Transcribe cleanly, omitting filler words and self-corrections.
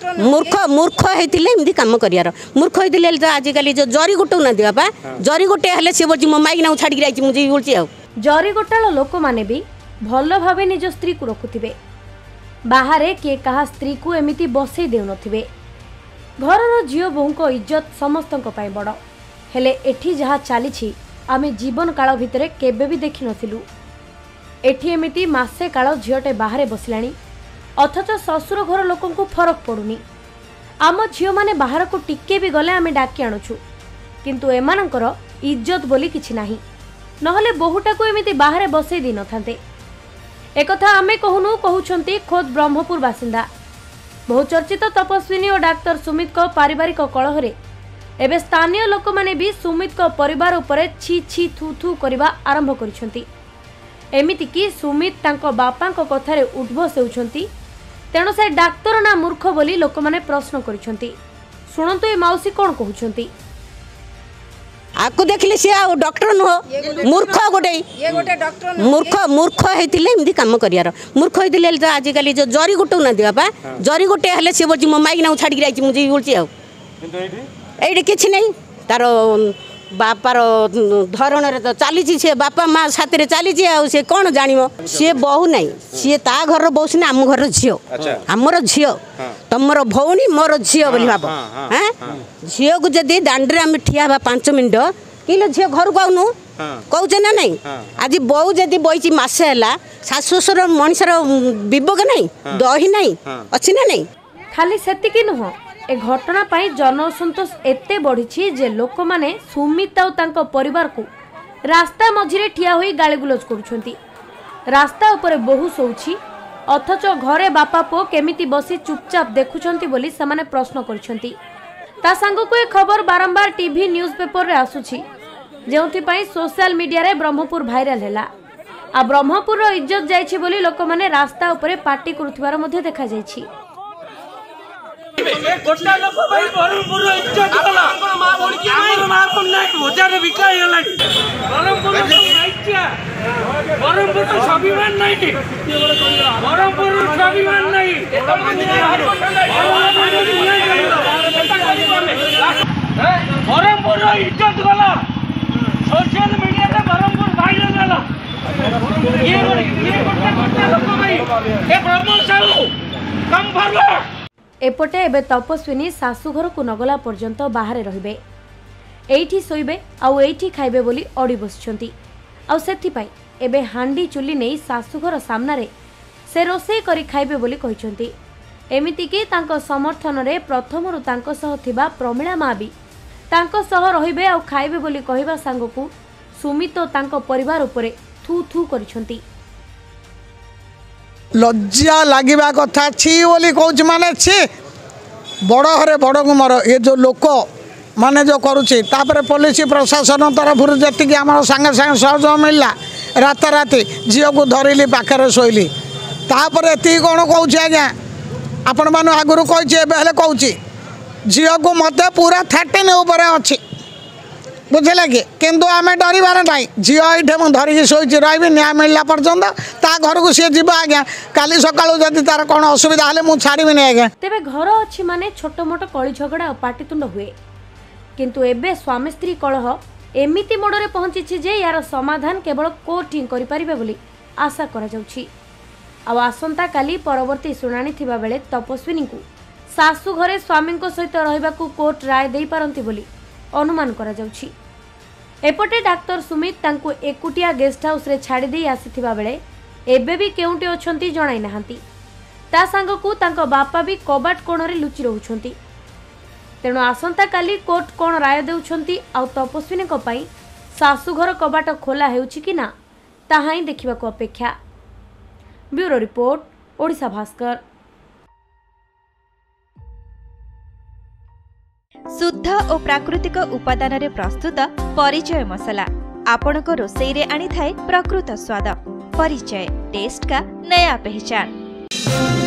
मूर्ख मूर्ख होते एमती कम कर मूर्ख होते तो आजिकल जो जरी गोटे ना बापा जरी गोटे हेल्ले सी बोल मो माइक छाड़ी मुझे बोलती जरी गोटाल लोक मैंने भी भल भाव निज स्त्री को रखुवे बाहर किए कहा स्त्री को एमती बसई देउ नथिबे घर झील बोहू इज्जत समस्त बड़ हेले एठी जहाँ चली आमे जीवन काल भितर केबे भी देखि नथिलु एठी एमिति मासे काल झीलटे बाहर बसिलाणी अथच ससुर घर लोक फरक पड़ुनी आम झील माने बाहर को टिके भी गले आमे डाकी आणुछु किंतु एमानंकर इज्जत बोली किछि नाही नहले बहुटा को एमिति बाहर बसई दी नथांते एकथा आमे कहूनु कहउछंती खोद ब्रह्मपुर बासिंदा बहुचर्चित तपस्विनी और डाक्टर सुमित को पारिवारिक कलहरे एबे स्थानीय लोक माने भी सुमित को परिवार उपरे छी छी थू थू करबा आरंभ करिसंती एमिति कि सुमित तांको बापा को कथारे उद्भस हेउछंती तेणु से डाक्तर ना मूर्ख बोली लोक माने प्रश्न करिसंती सुनंतु ए माउसी कोन कहउछंती आपको देखले से आ डॉक्टर नुह मूर्ख गोटे मूर्ख मूर्ख होते एमती कम कर मूर्ख होते तो आजिकल जो जरी गोटे ना बापा जरी गोटे हेल्ले सी बोल मो माइक छाड़ी मुझे बोलती ये कि नहीं तार बापार धरण तो चली सी बापा माँ साथ चली सी कौन जान सी बहु ना सी ता घर बहु सीना आम घर झील आमर झील तुमर भौणी मोर झील बोली भाव हाँ झील को जदि दांडे आम ठिया 5 मिनट कि झील घर को आउनु कौचे ना नहीं आज बहु जदि बही मसे है शाशुशर मनीषर विवेक नहीं दही नहीं अच्छी ना नहीं खाली सेतिकी नुह ए घटना पाई जनअसंतोष एते बढ़ी जे लोक माने सुमित और तांको परिवार को रास्ता मझिरे ठिया होई गालीगुलज करुछंती रास्ता ऊपर बहु सोउछि अथच घरे बापा पो केमिति बसी चुपचाप देखुछंती बोली समाने प्रश्न करछंती ता संग को ए खबर बारंबार टीवी न्यूज पेपर रे आसुछि जेउथि पाई सोशल मीडिया रे ब्रह्मपुर भाइराल हैला आ ब्रह्मपुर रो इज्जत जायछि बोली लोक माने रास्ता ऊपर पार्टी करुथिबार मध्ये देखा जायछि गोटा लोक भाई बरमपुर इज्जत कला हमर मां को नहीं हजार बिकाई होला बरमपुर नाइकिया बरमपुर तो स्वाभिमान नहीं बरमपुर स्वाभिमान नहीं बरमपुर इज्जत कला सोशल मीडिया रे बरमपुर वायरल होला ये गोटा लोक भाई ए ब्रह्म साहू कम भरला एपटे एबे तपस्विनी शाशुघर को नगला पर्यंत बाहर रहिबे एठी सोइबे आउ एठी खाइबे बोली अड़ी बसछंती आउ सेथिपाई एबे हांडी चुली नै शाशुघर सामना रे से रोसे करी खाइबे बोली कहिसंती एमिति कि तांको समर्थन रे प्रथमरु तांको सह थिबा प्रमिला मा भी तांको सह रहिबे आउ खाइबे बोली कहिबा सांगकु सुमित तांको परिवार उपरे थू थू करिसंती लज्जा लगे कथा छी बोली कौच माने छी बड़ हरे बड़ गुमर ये जो लोक माने जो करुच्ची पुलिस प्रशासन तरफ जी आम सांगे सांगे सहयोग मिलला राताराति झील को धरली पाखे शोली तापर ये कौन कौच आज्ञा आपण मान आगुरी कही कौच झील को मत पूरा 13 उपर अच्छी बुझे कि किंतु आम डरबार ना झील ये मुझे धरिकी शोची रही न्याय मिलला पर्यंत ता घर को सी जी आज्ञा काली सकाळू जदि तार कौन असुविधा हेले मुझे छाड़बी आज्ञा तेबे घर अच्छी माने छोट मोट कली झगड़ा और पाटितुंड हुए किंतु एबे स्वामी स्त्री कलह एमिति मोड़े पहुंची जे यार समाधान केवल कोर्ट ही करि परिबे बोली आशा करा जाउछि आ आसंता काली परवर्ती सुनानी थिबा बेले तपस्विनी को सासु घरे स्वामी सहित रहिबाकू कोर्ट राय देई पारंती बोली अनुमान करा जाउछि एपटे डाक्टर सुमित तांको एकुटिया गेस्ट हाउस रे छाड़ी दे आसीथिबा बेले एबे भी केउंटे अछंती जणाई नाहंती ता संगकू तांको बापा भी कबाट कोण रे लुचि रहउछंती तेणु आसंता काली कोर्ट कोण राय देउछंती आ तपस्विनी को पई सासु घर कबाट खोला हेउछि कि ना ताहाई देखिबा को अपेक्षा। Bureau report Odisha Bhaskar. शुद्ध और प्राकृतिक उपादान रे प्रस्तुत परिचय मसला आपणक रोसई रे आनी थाए प्रकृत स्वाद। परिचय टेस्ट का नया पहचान।